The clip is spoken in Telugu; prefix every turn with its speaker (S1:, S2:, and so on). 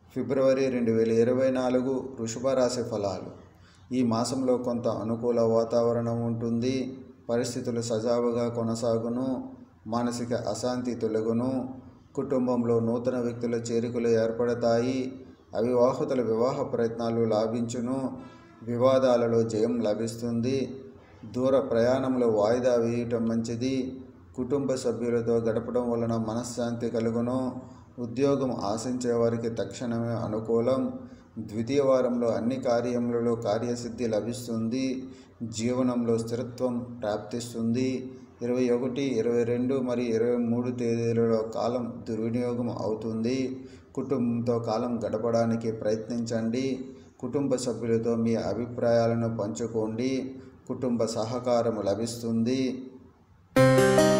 S1: ఫిబ్రవరి 2024 వృషభ రాశి ఫలాలు. ఈ మాసంలో కొంత అనుకూల వాతావరణం ఉంటుంది. పరిస్థితులు సజావుగా కొనసాగును. మానసిక అశాంతి తొలగును. కుటుంబంలో నూతన వ్యక్తుల చేరికలు ఏర్పడతాయి. అవివాహితుల వివాహ ప్రయత్నాలు లాభించును. వివాదాలలో జయం లభిస్తుంది. దూర ప్రయాణంలో వాయిదా వేయటం మంచిది. కుటుంబ సభ్యులతో గడపడం వలన మనశ్శాంతి కలుగును. ఉద్యోగం ఆశించే వారికి తక్షణమే అనుకూలం. ద్వితీయ వారంలో అన్ని కార్యములలో కార్యసిద్ధి లభిస్తుంది. జీవనంలో స్థిరత్వం ప్రాప్తిస్తుంది. 21, 22 మరియు 23 తేదీలలో కాలం దుర్వినియోగం అవుతుంది. కుటుంబంతో కాలం గడపడానికి ప్రయత్నించండి. కుటుంబ సభ్యులతో మీ అభిప్రాయాలను పంచుకోండి. కుటుంబ సహకారం లభిస్తుంది.